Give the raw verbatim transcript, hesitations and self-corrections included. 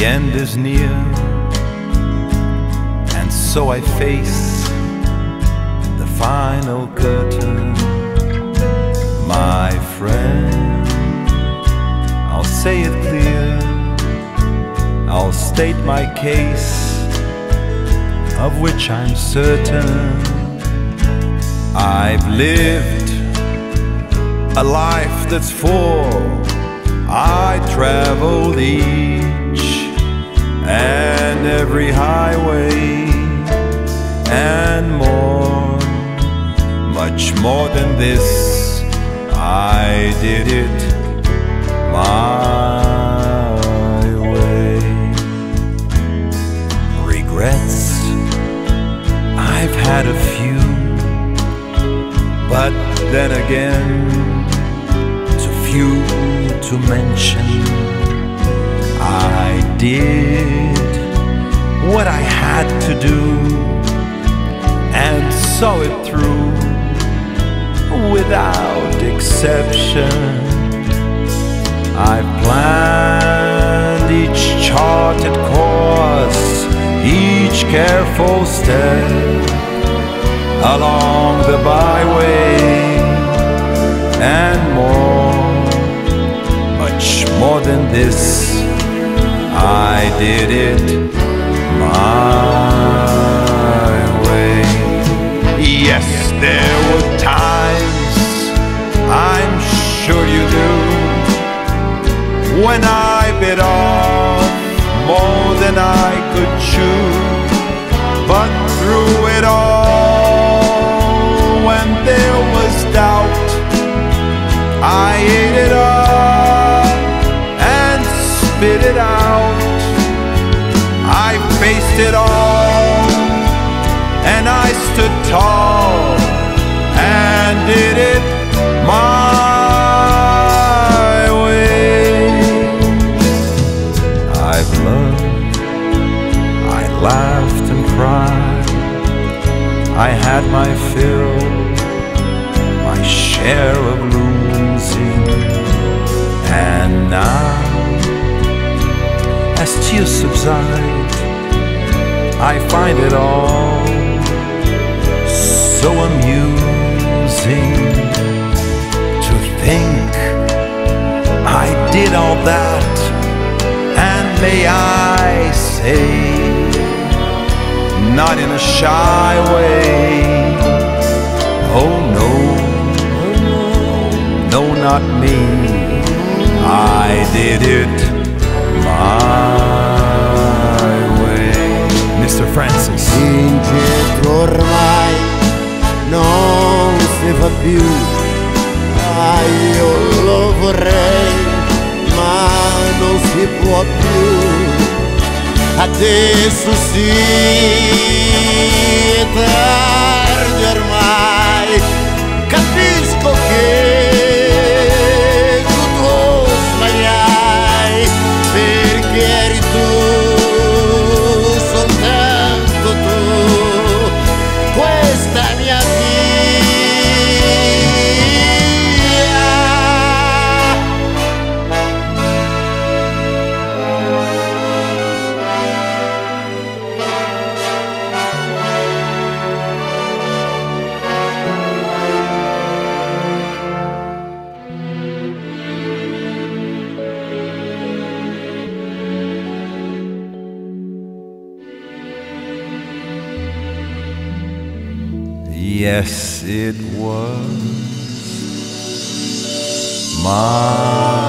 The end is near, and so I face the final curtain. My friend, I'll say it clear, I'll state my case, of which I'm certain. I've lived a life that's full. I traveled each and every highway and more, much more than this. I did it my way. Regrets, I've had a few, but then again, too few to mention. I did what I had to do and saw it through without exception. I've planned each charted course, each careful step along the byway, and more, much more than this. I did it my way. Yes, there were times, I'm sure you do, when I bit off more than I could chew. But through it all, when there was doubt, I ate it up and spit it out. I faced it all, and I stood tall and did it my way. I've loved, I laughed and cried, I had my fill, my share of losing, and now, as tears subside, I find it all so amusing to think I did all that, and may I say, not in a shy way. Oh no, no, not me. I did it my way. Mister Francis. Indietro ormai non si fa più. Ah, io lo vorrei, ma non si può più. Adesso sì, è tardi ormai. Capisco che tutto sbagliai, perché eri tu, soltanto tu, questa mia vita. Yes, it was my